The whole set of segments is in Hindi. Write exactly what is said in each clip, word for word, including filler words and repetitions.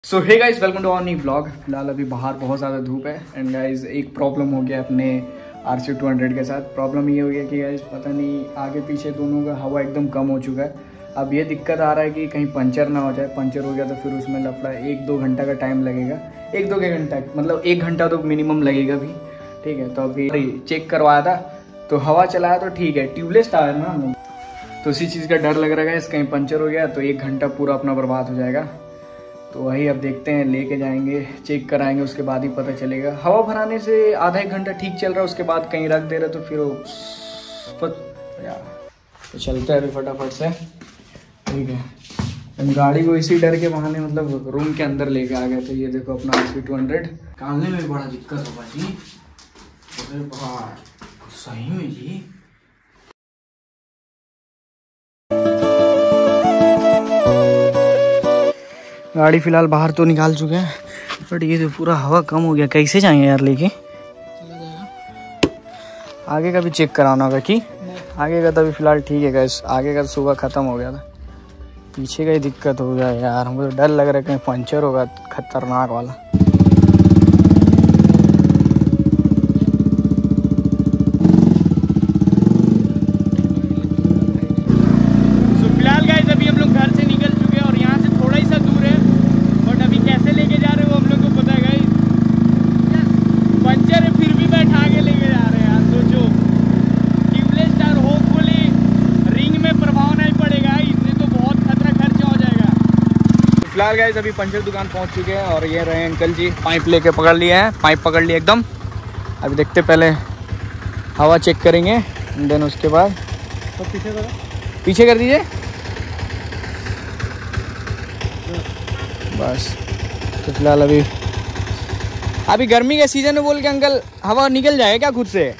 So hey guys, welcome to our new blog. फिलहाल अभी बाहर बहुत ज़्यादा धूप है एंड गाइस एक प्रॉब्लम हो गया अपने आर सी टू हंड्रेड के साथ। प्रॉब्लम ये हो गया कि गाइस पता नहीं आगे पीछे दोनों का हवा एकदम कम हो चुका है। अब ये दिक्कत आ रहा है कि कहीं पंचर ना हो जाए। पंचर हो गया तो फिर उसमें लफड़ा, एक दो घंटा का टाइम लगेगा। एक दो घंटा मतलब एक घंटा तो मिनिमम लगेगा भी, ठीक है। तो अभी चेक करवाया था तो हवा चलाया तो ठीक है, ट्यूबलेस टायर ना हम लोग, तो उसी चीज़ का डर लग रहा है कहीं पंचर हो गया तो एक घंटा पूरा अपना बर्बाद हो जाएगा। तो वही अब देखते हैं, लेके जाएंगे, चेक कराएंगे, उसके बाद ही पता चलेगा। हवा भराने से आधा एक घंटा ठीक चल रहा है, उसके बाद कहीं रख दे रहे तो फिर वो यार तो चलता है अभी फटाफट से, ठीक है। गाड़ी को इसी डर के बहाने मतलब रूम के अंदर लेके आ गए थे। ये देखो अपना आर सी टू हंड्रेड निकालने में बड़ा दिक्कत होगा जी। अरे भाई सही में जी। गाड़ी फिलहाल बाहर तो निकाल चुके हैं, बट ये तो पूरा हवा कम हो गया। कैसे जाएंगे यार लेके? आगे का भी चेक कराना होगा कि आगे का तो अभी फिलहाल ठीक है गैस, आगे का सुबह ख़त्म हो गया था, पीछे का ही दिक्कत हो गया यार। हमको तो डर लग रहा है कहीं पंचर होगा खतरनाक वाला। फिलहाल गाइस अभी पंचर दुकान पहुंच चुके हैं और ये रहे अंकल जी, पाइप लेके पकड़ लिए हैं, पाइप पकड़ लिए एकदम। अभी देखते पहले हवा चेक करेंगे देन उसके बाद तो पीछे करो, पीछे कर दीजिए बस। तो फिलहाल अभी अभी गर्मी के सीजन में बोल के अंकल हवा निकल जाएगा क्या खुद से?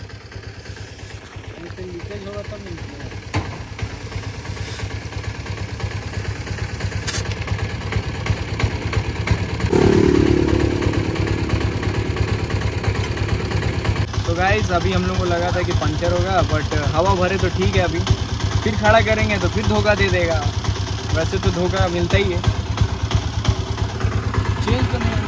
तो गाइस अभी हम लोग को लगा था कि पंचर होगा, बट हवा भरे तो ठीक है। अभी फिर खड़ा करेंगे तो फिर धोखा दे देगा। वैसे तो धोखा मिलता ही है, चेंज तो नहीं।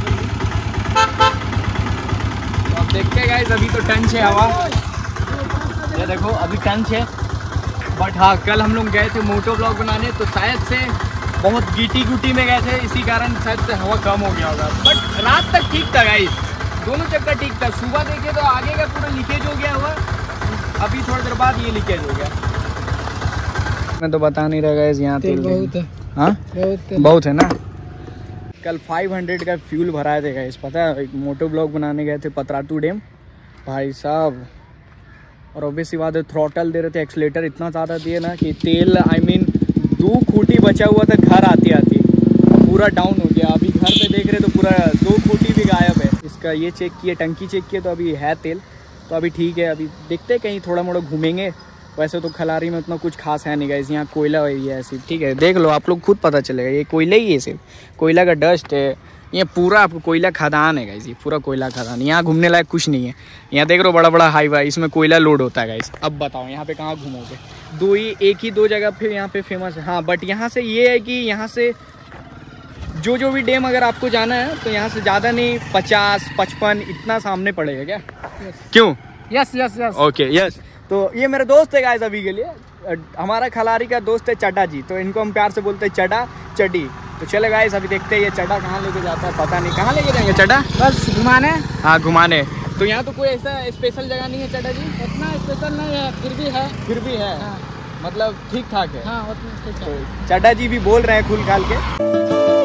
तो अब देखते हैं गाइस, अभी तो टंच है हवा, ये देखो अभी टंच है। बट हाँ, कल हम लोग गए थे मोटो ब्लॉग बनाने तो शायद से बहुत गीटी गुटी में गए थे, इसी कारण शायद से हवा कम हो गया होगा। बट रात तक ठीक था गाइस, दोनों चक्कर ठीक था। सुबह देखिए तो आगे का पूरा लीकेज हो गया हुआ, अभी थोड़ी देर बाद ये लीकेज हो गया। मैं तो बता नहीं रहा गाइस, यहाँ तेल बहुत है। हाँ बहुत, बहुत है ना। कल पाँच सौ का फ्यूल भराए थे गाइस, पता है? एक मोटो ब्लॉग बनाने गए थे पतरातू डैम भाई साहब, और ऑब्वियसली बात है थ्रॉटल दे रहे थे, एक्सीलेटर इतना ज़्यादा दिए ना कि तेल आई मीन दो खूटी बचा हुआ था घर आती आती, पूरा डाउन हो गया। अभी घर पे देख रहे तो पूरा दो खूटी भी गायब है। इसका ये चेक किए, टंकी चेक किए तो अभी है तेल, तो अभी ठीक है। अभी देखते हैं कहीं थोड़ा मोड़ा घूमेंगे। वैसे तो खलारी में उतना कुछ खास है नहीं गाइस, यहाँ कोयला है ऐसी, ठीक है। देख लो आप लोग खुद पता चलेगा, ये कोयला ही है, सिर्फ कोयला का डस्ट है। ये पूरा आपको कोयला खदान है गाइस, ये पूरा कोयला खदान। यहाँ घूमने लायक कुछ नहीं है। यहाँ देख लो बड़ा बड़ा हाईवे, इसमें कोयला लोड होता है गाइस। अब बताओ यहाँ पे कहाँ घूमोगे? दो ही एक ही दो जगह फिर यहाँ पे फेमस है। हाँ बट यहाँ से ये है कि यहाँ से जो जो भी डैम अगर आपको जाना है तो यहाँ से ज़्यादा नहीं, पचास पचपन इतना सामने पड़ेगा क्या? yes. क्यों? Yes yes yes okay yes. तो ये मेरे दोस्त है गाइस, अभी के लिए हमारा खलारी का दोस्त है चड्डा जी, तो इनको हम प्यार से बोलते हैं चड्डा चड्डी। तो चले गाइस अभी देखते हैं ये चड्डा कहाँ लेके जाता है, पता नहीं कहाँ लेके जाएंगे चड्डा। बस घुमाने। हाँ घुमाने। तो यहाँ तो कोई ऐसा स्पेशल जगह नहीं है चड्डा जी? उतना स्पेशल नहीं है, फिर भी है, फिर भी है हाँ। मतलब ठीक ठाक है। हाँ उतना ठीक ठाक। तो चड्डा जी भी बोल रहे हैं खुल खाल के।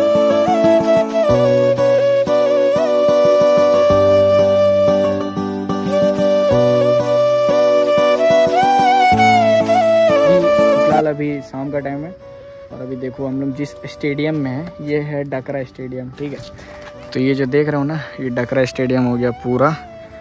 अभी शाम का टाइम है और अभी देखो हम लोग जिस स्टेडियम में है, ये है डकरा स्टेडियम, ठीक है। तो ये जो देख रहे हो ना, ये डकरा स्टेडियम हो गया पूरा।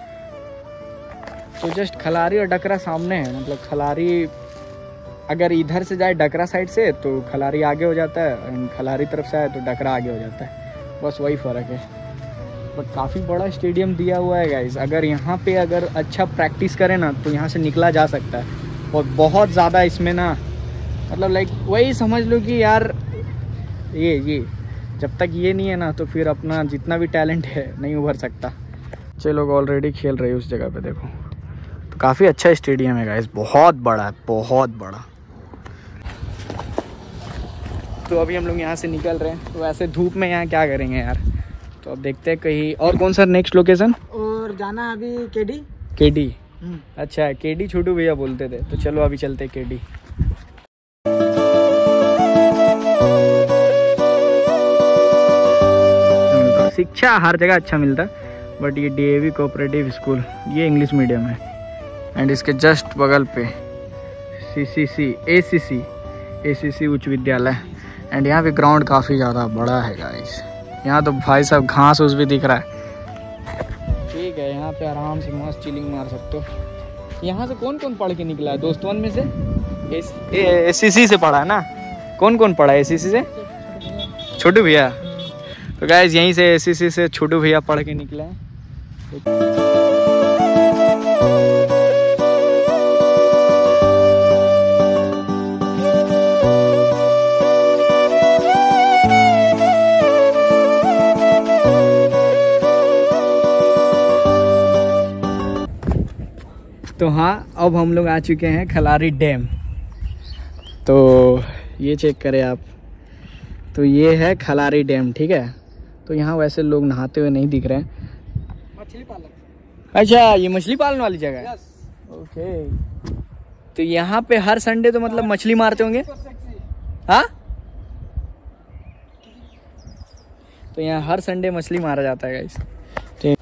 तो जस्ट खलारी और डकरा सामने है, मतलब खलारी अगर इधर से जाए डकरा साइड से तो खलारी आगे हो जाता है, और खलारी तरफ से आए तो डकरा आगे हो जाता है, बस वही फ़र्क है। बट काफ़ी बड़ा स्टेडियम दिया हुआ है गाइस। अगर यहाँ पे अगर अच्छा प्रैक्टिस करें ना तो यहाँ से निकला जा सकता है। और बहुत ज़्यादा इसमें ना मतलब लाइक वही समझ लो कि यार ये ये जब तक ये नहीं है ना तो फिर अपना जितना भी टैलेंट है नहीं उभर सकता। बच्चे लोग ऑलरेडी खेल रहे हैं उस जगह पे, देखो। तो काफ़ी अच्छा स्टेडियम है गाइस, बहुत बड़ा है, बहुत बड़ा। तो अभी हम लोग यहाँ से निकल रहे हैं। तो वैसे धूप में यहाँ क्या करेंगे यार, तो अब देखते हैं कहीं और। कौन सा नेक्स्ट लोकेशन? और जाना अभी केडी। केडी, अच्छा केडी छोटू भैया बोलते थे, तो चलो अभी चलते केडी। शिक्षा हर जगह अच्छा मिलता है, बट ये डीएवी कोऑपरेटिव स्कूल ये इंग्लिश मीडियम है। एंड इसके जस्ट बगल पे सीसीसी एसीसी एसीसी उच्च विद्यालय। एंड यहाँ पे ग्राउंड काफ़ी ज़्यादा बड़ा है गाइस। यहाँ तो भाई साहब घास उस भी दिख रहा है। ठीक है, यहाँ पे आराम से मस्त चिलिंग मार सकते हो। यहाँ से कौन कौन पढ़ के निकला है दोस्तों में से? एसीसी से पढ़ा है ना? कौन कौन पढ़ा है एसीसी से? छोटू भैया। तो गाइस यहीं से एसीसी से छोटू भैया पढ़ के निकले हैं। तो हाँ, अब हम लोग आ चुके हैं खलारी डैम। तो ये चेक करें आप, तो ये है खलारी डैम, ठीक है। तो यहाँ वैसे लोग नहाते हुए नहीं दिख रहे हैं। मछली पालन। अच्छा, ये मछली पालन वाली जगह है। ओके। तो यहाँ पे हर संडे तो मतलब मछली मारते होंगे? हाँ, तो यहाँ हर संडे मछली मारा जाता है गाइस। ठीक।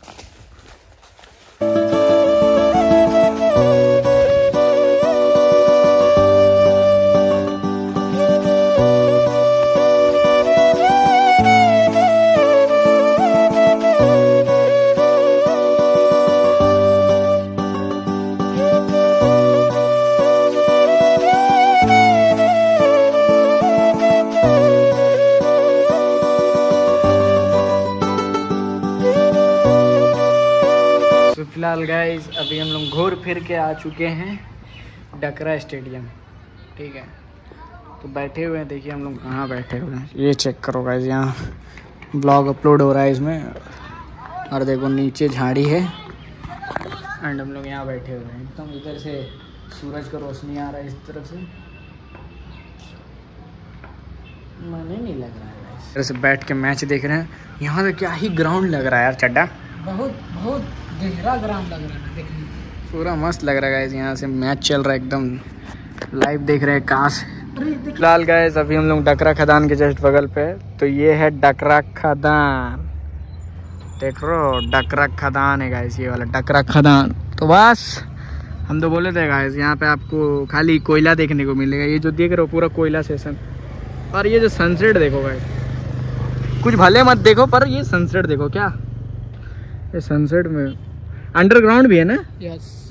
फिलहाल गाइस अभी हम लोग घूर फिर के आ चुके हैं डकरा स्टेडियम, ठीक है। तो बैठे हुए हैं, देखिए हम लोग कहाँ बैठे हुए हैं, ये चेक करो गाइस। यहाँ ब्लॉग अपलोड हो रहा है इसमें, और देखो नीचे झाड़ी है। एंड हम लोग यहाँ बैठे हुए हैं एकदम, इधर से सूरज का रोशनी आ रहा है इस तरफ से, मन ही नहीं लग रहा है गाइस। इधर से बैठ के मैच देख रहे हैं। यहाँ तो क्या ही ग्राउंड लग रहा है यार चड्डा, बहुत बहुत गहरा ग्राउंड लग रहा है देखने में, पूरा मस्त लग रहा है गाइस। यहाँ से मैच चल रहा है एकदम लाइव देख रहे हैं काश। फिलहाल गाइस अभी हम लोग डकरा खदान के जस्ट बगल पे, तो ये है डकरा खदान, देख रो डकरा खदान है गाइस, ये वाला डकरा खदान। तो बस हम तो बोले थे गाइस यहाँ पे आपको खाली कोयला देखने को मिलेगा। ये जो देख रहे हो पूरा कोयला सेशन, और ये जो सनसेट देखो गाइस, कुछ भले मत देखो पर ये सनसेट देखो, क्या ये सनसेट में अंडरग्राउंड भी है ना? यस।